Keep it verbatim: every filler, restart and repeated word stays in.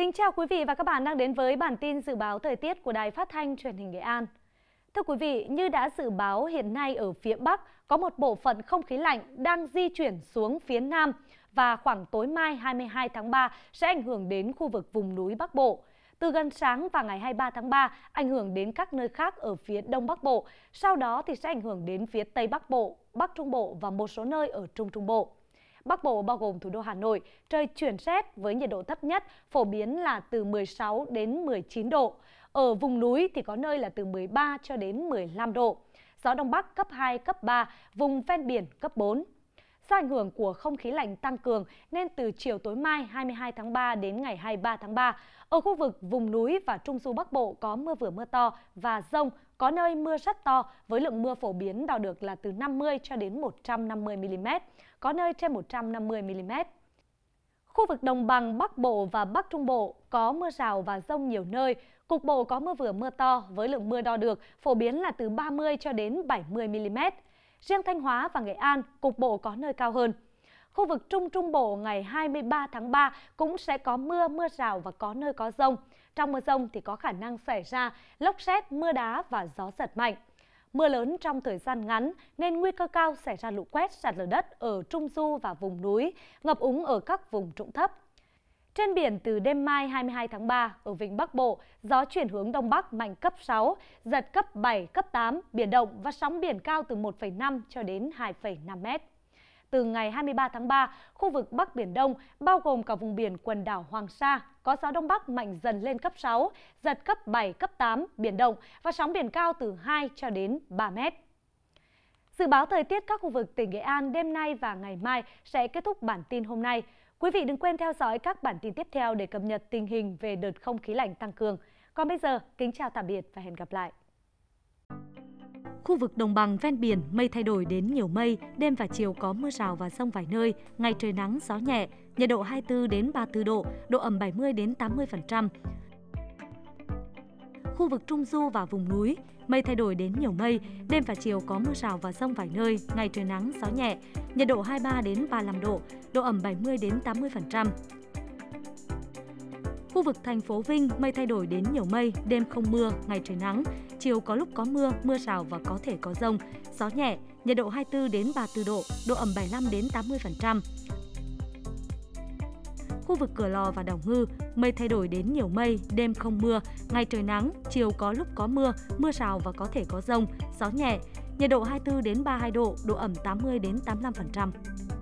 Kính chào quý vị và các bạn đang đến với bản tin dự báo thời tiết của Đài Phát thanh Truyền hình Nghệ An. Thưa quý vị, như đã dự báo, hiện nay ở phía Bắc có một bộ phận không khí lạnh đang di chuyển xuống phía Nam và khoảng tối mai hai mươi hai tháng ba sẽ ảnh hưởng đến khu vực vùng núi Bắc Bộ. Từ gần sáng và ngày hai mươi ba tháng ba ảnh hưởng đến các nơi khác ở phía Đông Bắc Bộ, sau đó thì sẽ ảnh hưởng đến phía Tây Bắc Bộ, Bắc Trung Bộ và một số nơi ở Trung Trung Bộ. Bắc Bộ bao gồm thủ đô Hà Nội, trời chuyển rét với nhiệt độ thấp nhất phổ biến là từ mười sáu đến mười chín độ. Ở vùng núi thì có nơi là từ mười ba cho đến mười lăm độ. Gió Đông Bắc cấp hai, cấp ba, vùng ven biển cấp bốn. Do ảnh hưởng của không khí lạnh tăng cường nên từ chiều tối mai hai mươi hai tháng ba đến ngày hai mươi ba tháng ba, ở khu vực vùng núi và Trung du Bắc Bộ có mưa vừa mưa to và dông, có nơi mưa rất to với lượng mưa phổ biến đo được là từ năm mươi cho đến một trăm năm mươi mi-li-mét, có nơi trên một trăm năm mươi mi-li-mét. Khu vực đồng bằng Bắc Bộ và Bắc Trung Bộ có mưa rào và dông nhiều nơi, cục bộ có mưa vừa mưa to với lượng mưa đo được phổ biến là từ ba mươi cho đến bảy mươi mi-li-mét. Riêng Thanh Hóa và Nghệ An, cục bộ có nơi cao hơn. Khu vực Trung Trung Bộ ngày hai mươi ba tháng ba cũng sẽ có mưa, mưa rào và có nơi có dông. Trong mưa dông thì có khả năng xảy ra lốc sét, mưa đá và gió giật mạnh. Mưa lớn trong thời gian ngắn nên nguy cơ cao xảy ra lũ quét, sạt lở đất ở Trung Du và vùng núi, ngập úng ở các vùng trũng thấp. Trên biển từ đêm mai hai mươi hai tháng ba, ở vịnh Bắc Bộ, gió chuyển hướng Đông Bắc mạnh cấp sáu, giật cấp bảy, cấp tám, biển động và sóng biển cao từ một phẩy năm cho đến hai phẩy năm mét. Từ ngày hai mươi ba tháng ba, khu vực Bắc Biển Đông, bao gồm cả vùng biển quần đảo Hoàng Sa, có gió Đông Bắc mạnh dần lên cấp sáu, giật cấp bảy, cấp tám, biển động và sóng biển cao từ hai cho đến ba mét. Dự báo thời tiết các khu vực tỉnh Nghệ An đêm nay và ngày mai sẽ kết thúc bản tin hôm nay. Quý vị đừng quên theo dõi các bản tin tiếp theo để cập nhật tình hình về đợt không khí lạnh tăng cường. Còn bây giờ, kính chào tạm biệt và hẹn gặp lại. Khu vực đồng bằng ven biển mây thay đổi đến nhiều mây, đêm và chiều có mưa rào và dông vài nơi, ngày trời nắng gió nhẹ, nhiệt độ hai mươi tư đến ba mươi tư độ, độ ẩm bảy mươi đến tám mươi phần trăm. Khu vực Trung Du và vùng núi, mây thay đổi đến nhiều mây, đêm và chiều có mưa rào và dông vài nơi, ngày trời nắng gió nhẹ, nhiệt độ hai mươi ba đến ba mươi lăm độ, độ ẩm bảy mươi đến tám mươi phần trăm. Khu vực thành phố Vinh, mây thay đổi đến nhiều mây, đêm không mưa, ngày trời nắng, chiều có lúc có mưa, mưa rào và có thể có dông, gió nhẹ, nhiệt độ hai mươi tư đến ba mươi tư độ, độ ẩm bảy mươi lăm đến tám mươi phần trăm. Khu vực Cửa Lò và Đảo Ngư, mây thay đổi đến nhiều mây, đêm không mưa, ngày trời nắng, chiều có lúc có mưa, mưa rào và có thể có dông, gió nhẹ, nhiệt độ hai mươi tư đến ba mươi hai độ, độ ẩm tám mươi đến tám mươi lăm phần trăm.